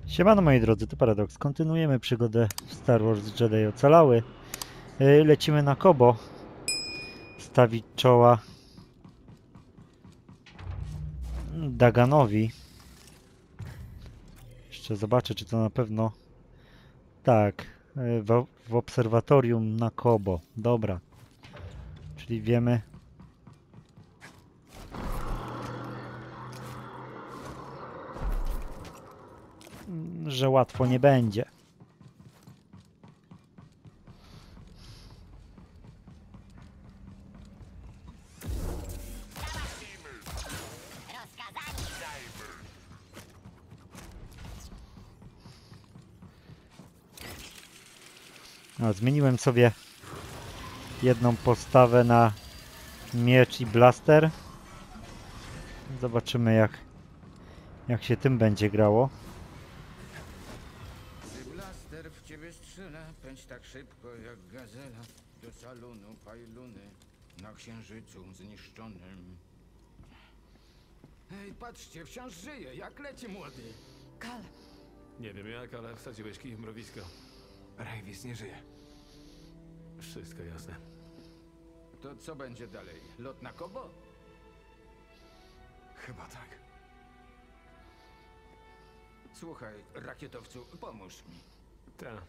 Siemano moi drodzy, to Paradox. Kontynuujemy przygodę w Star Wars Jedi Ocalały. Lecimy na Kobo. Stawić czoła Daganowi. Jeszcze zobaczę, czy to na pewno... Tak, w obserwatorium na Kobo. Dobra. Czyli wiemy... że łatwo nie będzie. No, zmieniłem sobie jedną postawę na miecz i blaster. Zobaczymy jak się tym będzie grało. Blaster w ciebie strzela, pędź tak szybko jak gazela do salonu Pajluny na księżycu zniszczonym. Hej, patrzcie, wciąż żyje, jak leci młody. Kal, Nie wiem jak, ale wsadziłeś kij w mrowisko. Rejvis nie żyje. Wszystko jasne. To co będzie dalej? Lot na Kobo? Chyba tak. Słuchaj, rakietowcu, pomóż mi. Ta.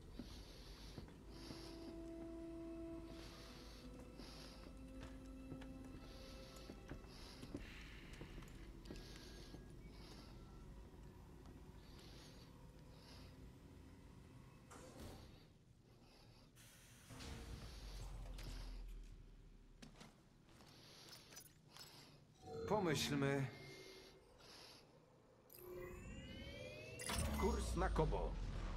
Pomyślmy. Kurs na Kobo.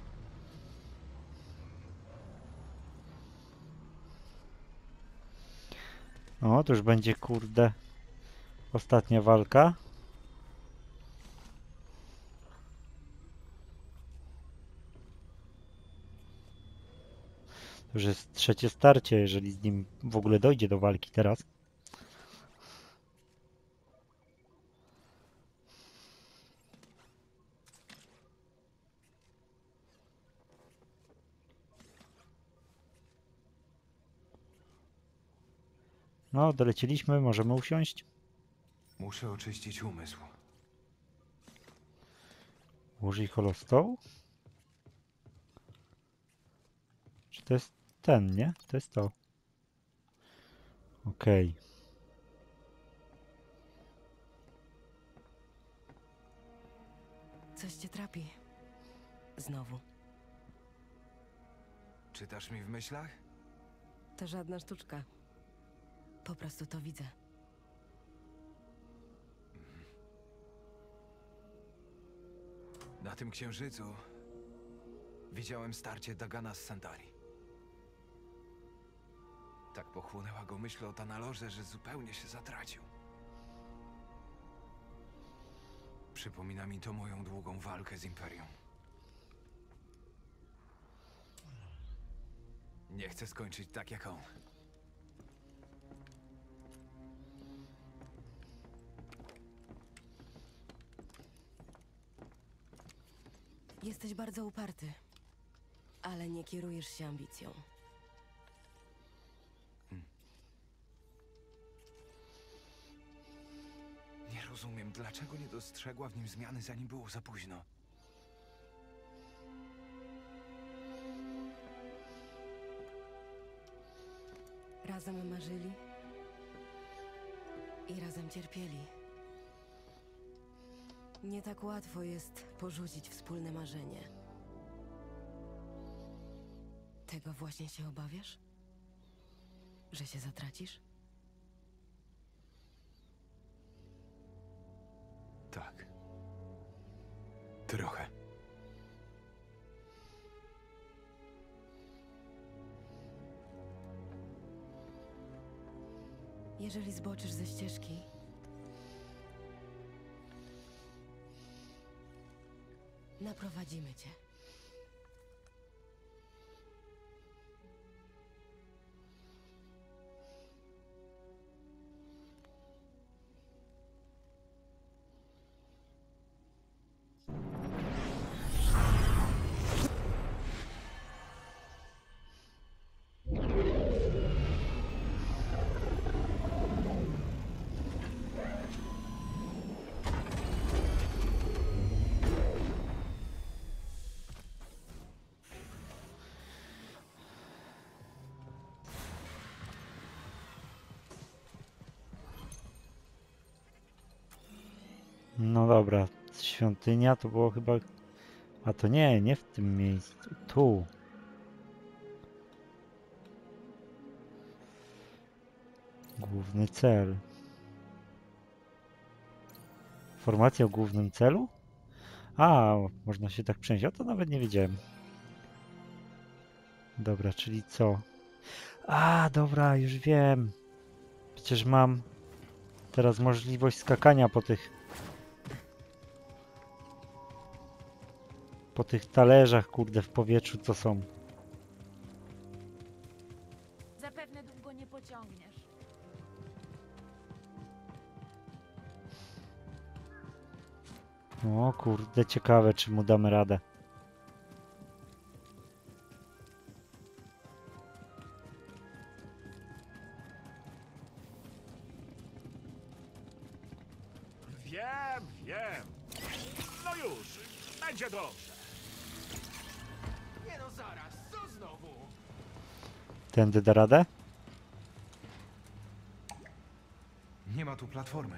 O, to już będzie, kurde, ostatnia walka. To już jest trzecie starcie, jeżeli z nim w ogóle dojdzie do walki teraz. No, dolecieliśmy, możemy usiąść. Muszę oczyścić umysł. Użyj holostołu? Czy to jest ten, nie? To jest to. Okej. coś cię trapi. Znowu. Czytasz mi w myślach? To żadna sztuczka. Po prostu to widzę. Na tym księżycu widziałem starcie Dagana z Santari. Tak pochłonęła go myśl o Tanalorze, że zupełnie się zatracił. Przypomina mi to moją długą walkę z Imperium. Nie chcę skończyć tak jak on. Jesteś bardzo uparty, ale nie kierujesz się ambicją. Nie rozumiem, dlaczego nie dostrzegła w nim zmiany, zanim było za późno. Razem marzyli i razem cierpieli. Nie tak łatwo jest porzucić wspólne marzenie. Tego właśnie się obawiasz? Że się zatracisz? Tak. Trochę. Jeżeli zboczysz ze ścieżki, naprowadzimy cię. No dobra, świątynia to było chyba... A to nie, nie w tym miejscu. Tu. Główny cel. Informacja o głównym celu? A, można się tak przenieść. A to nawet nie wiedziałem. Dobra, czyli co? A, dobra, już wiem. Przecież mam teraz możliwość skakania po tych talerzach, kurde, w powietrzu, co są. Zapewne długo nie pociągniesz. O kurde, ciekawe, czy mu damy radę. Wiem. No już, będzie dobrze. Nie no zaraz, co znowu? Tędy da radę? Nie ma tu platformy.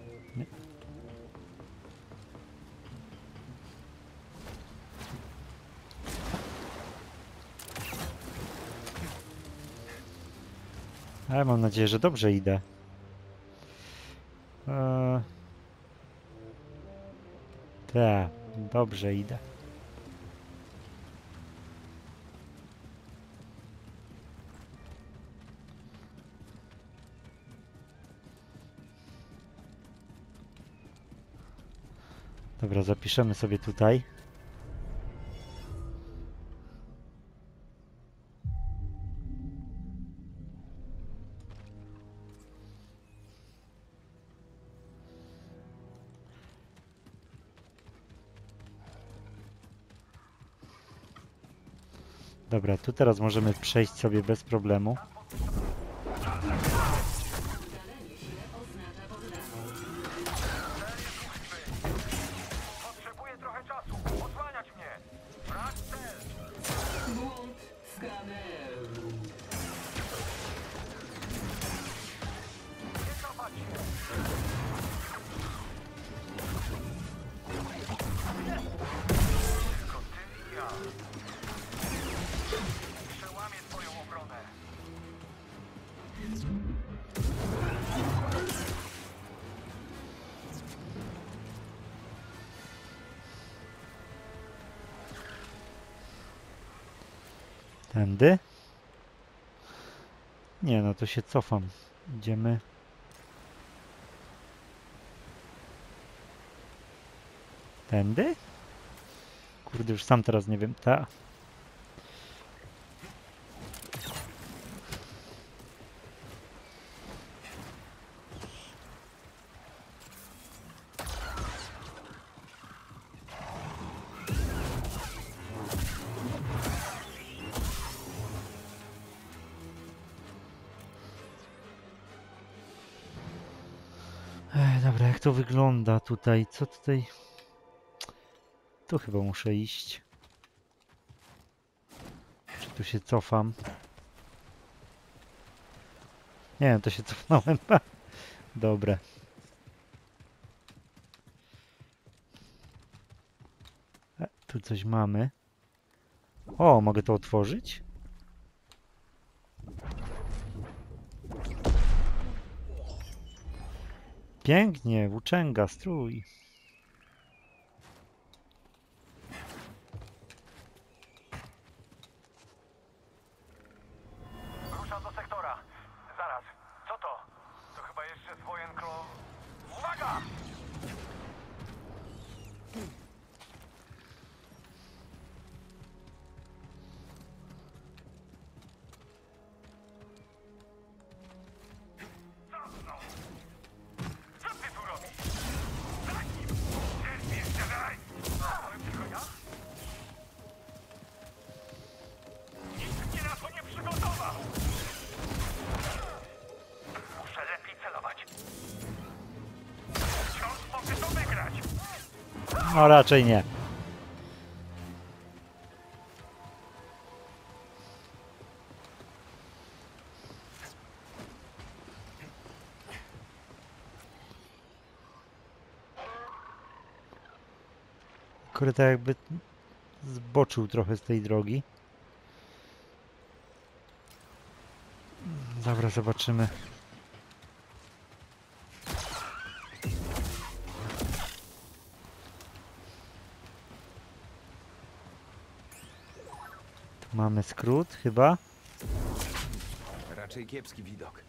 Ale mam nadzieję, że dobrze idę. Tak, dobrze idę. Dobra, zapiszemy sobie tutaj. Dobra, tu teraz możemy przejść sobie bez problemu. Potrzebuję trochę czasu. Odsłaniać mnie. Brak cel. Nie cofać się. Tylko ty i ja. Przełamię twoją obronę. Tędy? Nie, no to się cofam. Idziemy. Tędy? Kurde, już sam teraz nie wiem. Ta. Dobra, jak to wygląda tutaj? Co tutaj? Tu chyba muszę iść. Czy tu się cofam? Nie wiem, to się cofnąłem. Dobre. Tu coś mamy. O, mogę to otworzyć? Pięknie, włóczęga, strój. Ruszam do sektora. Zaraz. Co to? To chyba jeszcze z wojen klo... Uwaga! Co ty tu robisz? Za nim! Gdzie jeszcze dalej? Tylko ja? Nikt mnie na to nie przygotował! Muszę lepiej celować. Wciąż mogę to wygrać! No raczej nie. Koryta jakby zboczył trochę z tej drogi. Dobra, zobaczymy. Tu mamy skrót chyba. Raczej kiepski widok.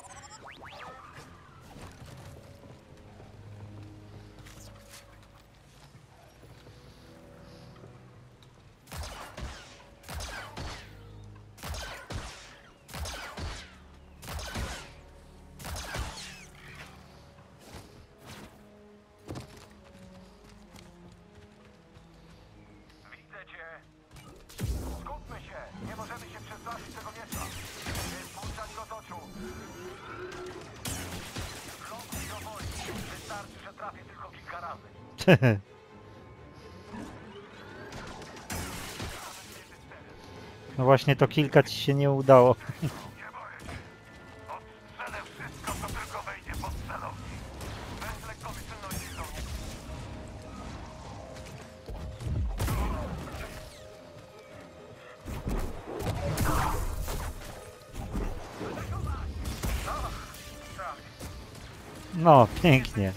Widzę cię. Skupmy się. Nie możemy się przestraszyć tego miecza. Nie spuszczać go z oczu. Blokuj go woli. Wystarczy, że trafię tylko kilka razy. No właśnie to kilka ci się nie udało. Nie boję się. Odstrzelę wszystko, co tylko wejdzie pod celownik. Bez lekkomyślności żołnierz. No, pięknie.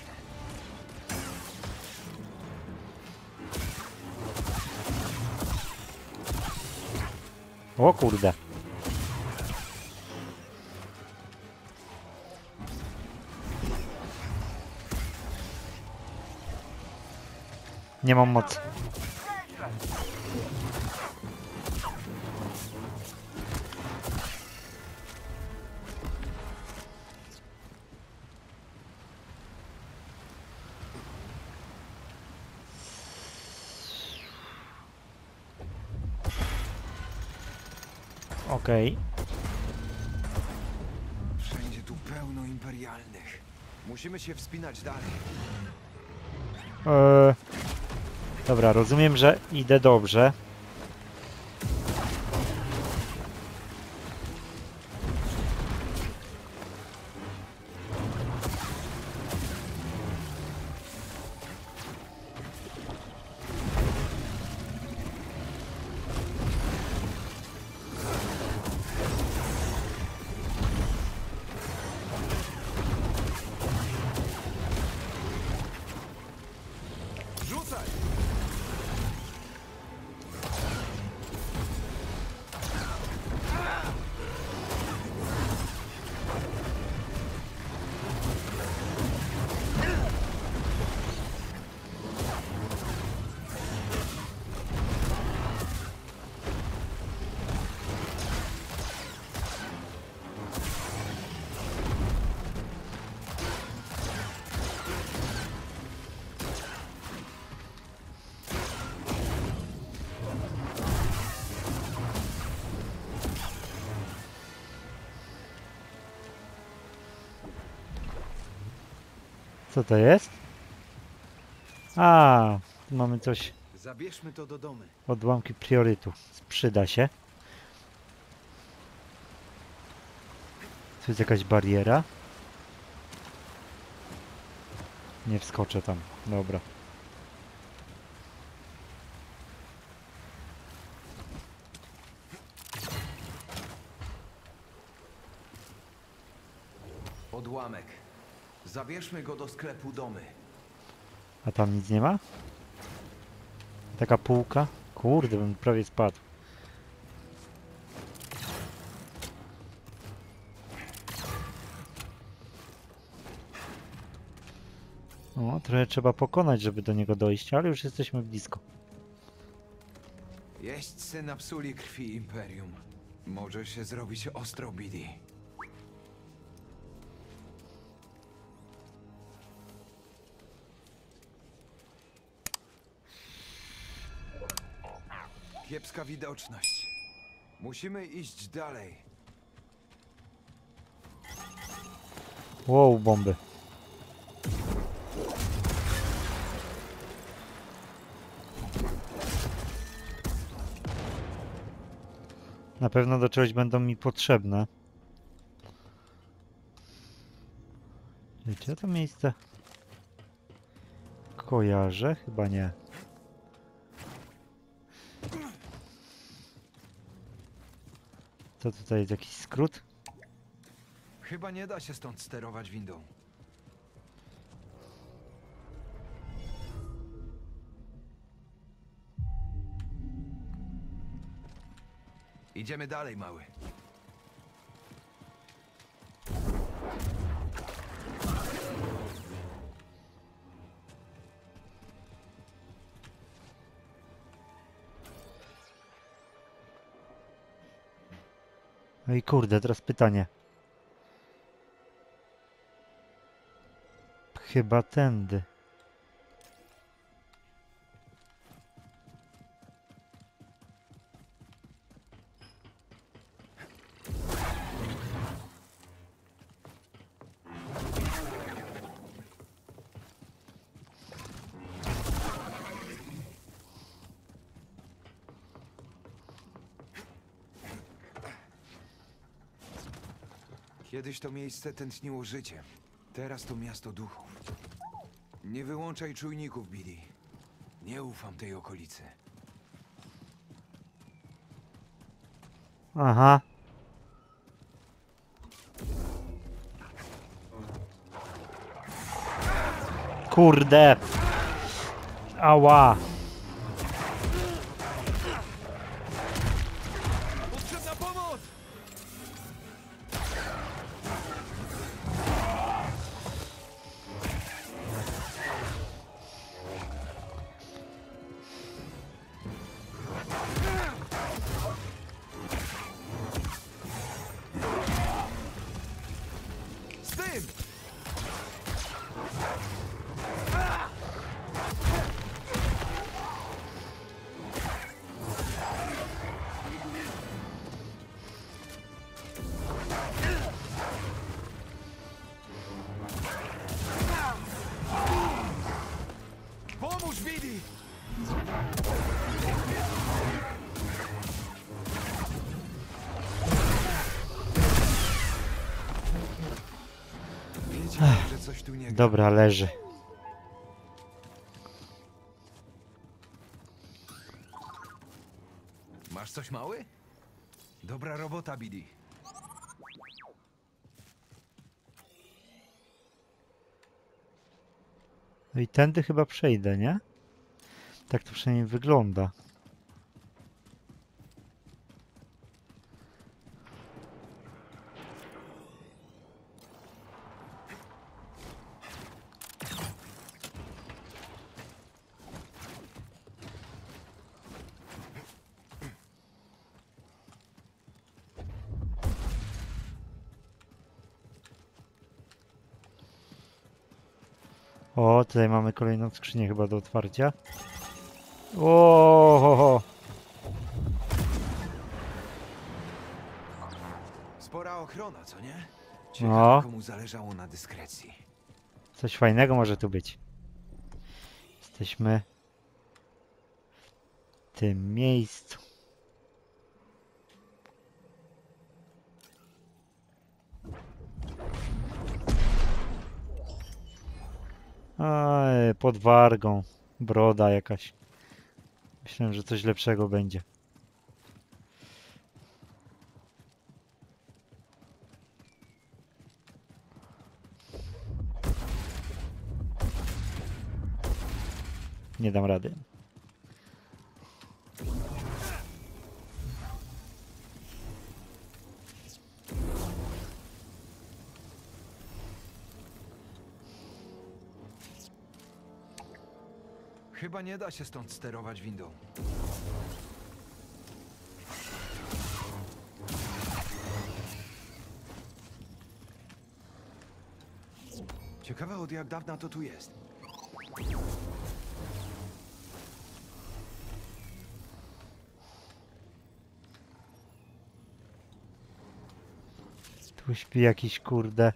O kurde. Nie mam mocy. Okej. Wszędzie tu pełno imperialnych. Musimy się wspinać dalej. Dobra, rozumiem, że idę dobrze. Rzucaj! Co to jest? A, tu mamy coś. Zabierzmy to do domu. Odłamki priorytu. Przyda się. Tu jest jakaś bariera. Nie wskoczę tam. Dobra. Odłamek. Zabierzmy go do sklepu domy. A tam nic nie ma? Taka półka? Kurde, bym prawie spadł. O, trochę trzeba pokonać, żeby do niego dojść, ale już jesteśmy blisko. Jeźdźcy napsuli krwi Imperium. Może się zrobić ostro, Bidi. Kiepska widoczność. Musimy iść dalej. Wow, bomby. Na pewno do czegoś będą mi potrzebne. Gdzie to miejsce? Kojarzę? Chyba nie. To tutaj jest jakiś skrót? Chyba nie da się stąd sterować windą. Idziemy dalej, mały. No i kurde, teraz pytanie. Chyba tędy. Kiedyś to miejsce tętniło życiem. Teraz to miasto duchów. Nie wyłączaj czujników, Billy. Nie ufam tej okolicy. Aha. Kurde. Ała. Potrzebna pomoc! Z tym! Pomóż, Billy! Wiedziałem, że coś tu nie gra. Dobra, leży. Masz coś, mały? Dobra robota, Billy. No i tędy chyba przejdę, nie? Tak to przynajmniej wygląda. O, tutaj mamy kolejną skrzynię chyba do otwarcia. O, ho, ho. Spora ochrona, co nie? Ciekawe, No. komu zależało na dyskrecji. Coś fajnego może tu być. Jesteśmy w tym miejscu. Ej, pod wargą. Broda jakaś. Myślałem, że coś lepszego będzie. Nie dam rady. Chyba nie da się stąd sterować windą. Ciekawe, od jak dawna to tu jest. Tu śpi jakiś kurde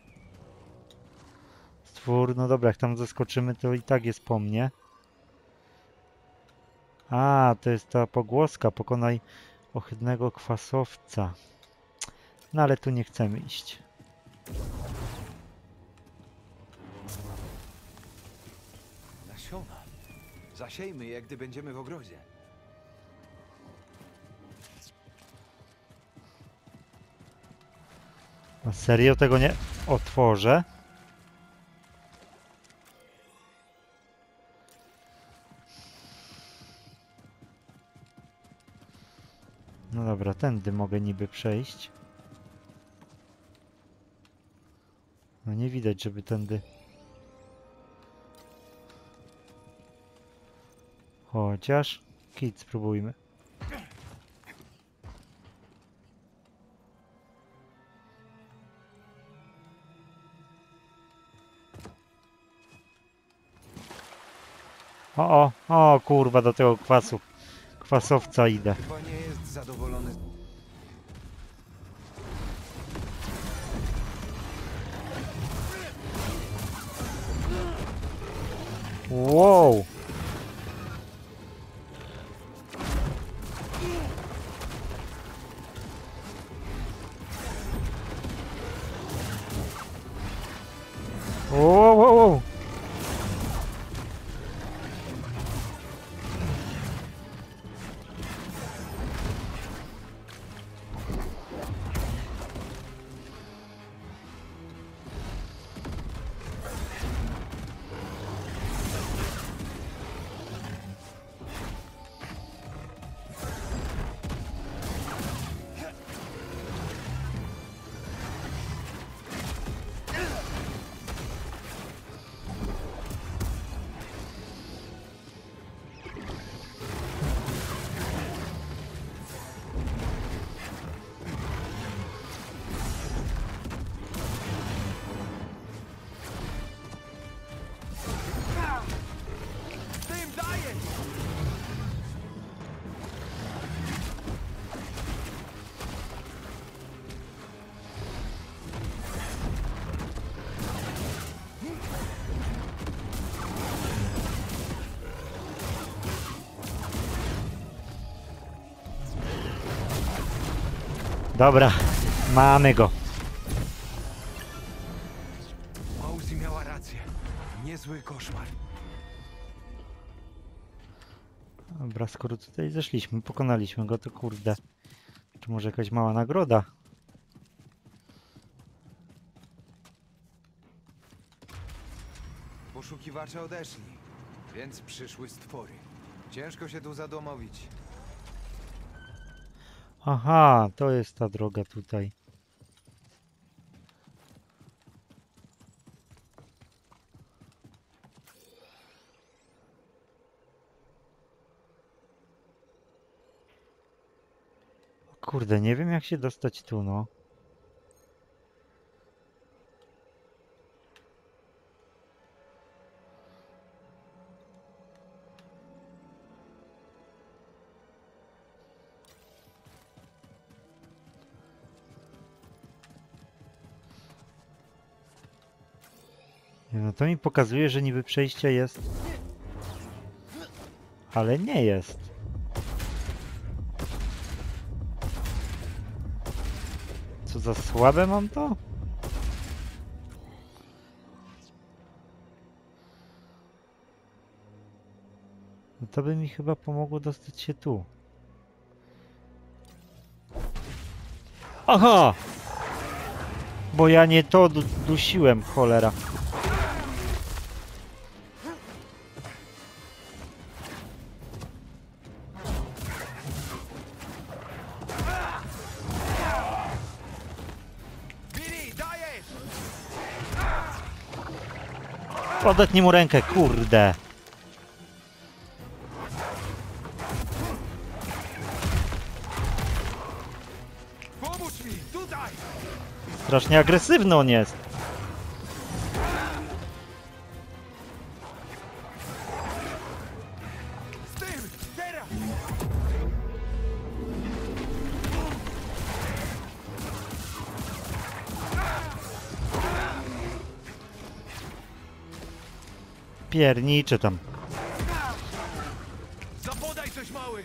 stwór. No dobra, jak tam zaskoczymy, to i tak jest po mnie. A, to jest ta pogłoska. Pokonaj ohydnego kwasowca. No ale tu nie chcemy iść. Nasiona. Zasiejmy je, gdy będziemy w ogrodzie. A serio tego nie otworzę? No dobra, tędy mogę niby przejść. No nie widać, żeby tędy... Chociaż... Kit, spróbujmy. O, kurwa, do tego kwasowca idę. Chyba nie jest zadowolony. Wow! Wow! Tym dajesz! Dobra, mamy go. Mausi miała rację. Niezły koszmar. Dobra, skoro tutaj zeszliśmy, pokonaliśmy go, to kurde. Czy może jakaś mała nagroda? Poszukiwacze odeszli, więc przyszły stwory. Ciężko się tu zadomowić. Aha, to jest ta droga tutaj. Kurde, nie wiem jak się dostać tu, no. Nie, no to mi pokazuje, że niby przejście jest. Ale nie jest. Co za słabe mam to? No to by mi chyba pomogło dostać się tu. Aha! Bo ja nie to dusiłem, cholera. Billy, dajesz! Odetnij mu rękę, kurde. Pomóż mi, tutaj! Strasznie agresywny on jest. Z tym, teraz! Pierniczy tam. Zapodaj coś, mały!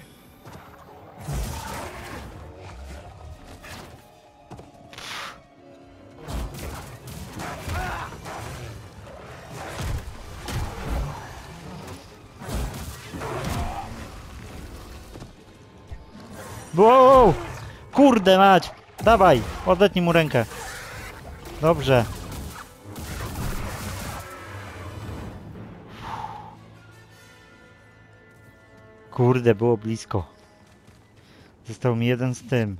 Wow! Kurde mać! Dawaj! Odetnij mu rękę. Dobrze. Kurde, było blisko. Został mi jeden z tym.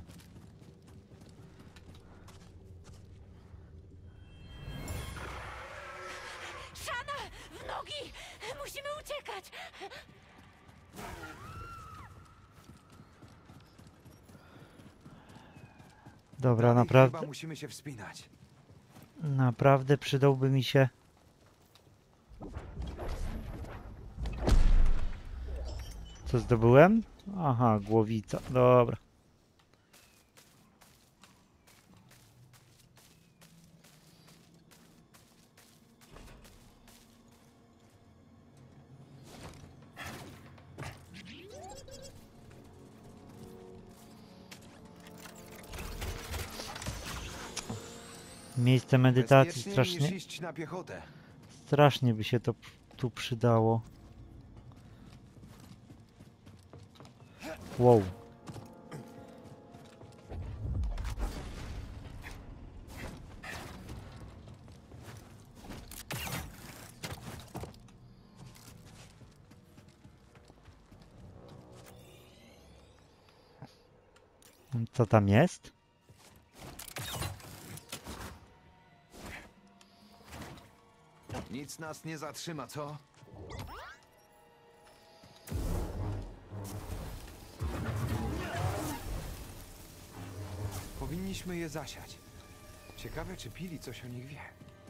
Szana! W nogi! Musimy uciekać! Dobra, Chyba naprawdę, musimy się wspinać. naprawdę przydałby mi się. Co zdobyłem? Aha, głowica. Dobra. Miejsce medytacji Bezpieczniej strasznie, niż iść na piechotę. strasznie by się to tu przydało. Wow. Co tam jest? Nic nas nie zatrzyma, co? Powinniśmy je zasiać. Ciekawe, czy Pili coś o nich wie.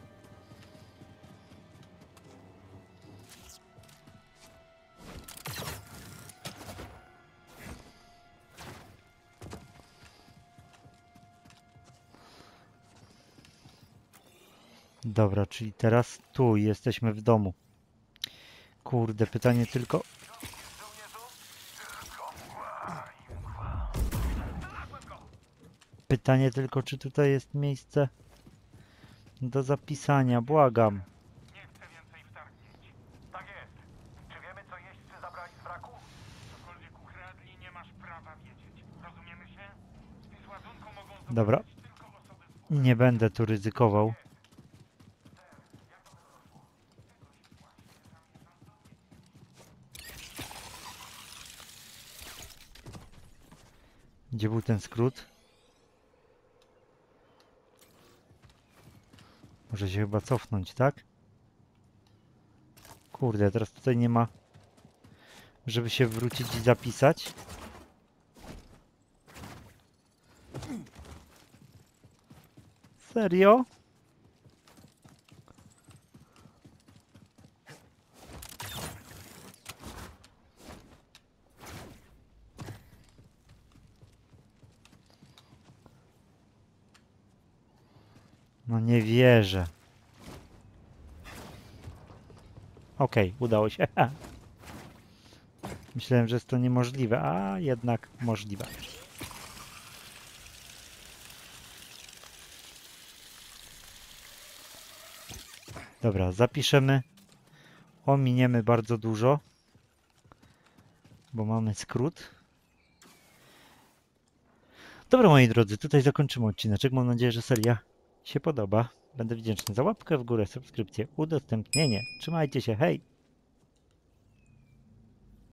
Dobra, czyli teraz tu jesteśmy w domu. Kurde, pytanie tylko. Pytanie tylko, czy tutaj jest miejsce do zapisania. Błagam. Nie chcę więcej wtargnięć. Tak jest. Czy wiemy, co jeźdźcy zabrali z wraku? Cokolwiek ukradli, nie masz prawa wiedzieć. Rozumiemy się? Z ładunku mogą zdobyć Dobra. tylko osoby Nie będę tu ryzykował. Gdzie był ten skrót? Muszę się chyba cofnąć, tak? Kurde, teraz tutaj nie ma, żeby się wrócić i zapisać. Serio? No nie wierzę. Okej, udało się. Myślałem, że jest to niemożliwe, a jednak możliwe. Dobra, zapiszemy. Ominiemy bardzo dużo, bo mamy skrót. Dobra, moi drodzy, tutaj zakończymy odcineczek. Mam nadzieję, że seria się podoba. Będę wdzięczny za łapkę w górę, subskrypcję, udostępnienie. Trzymajcie się, hej!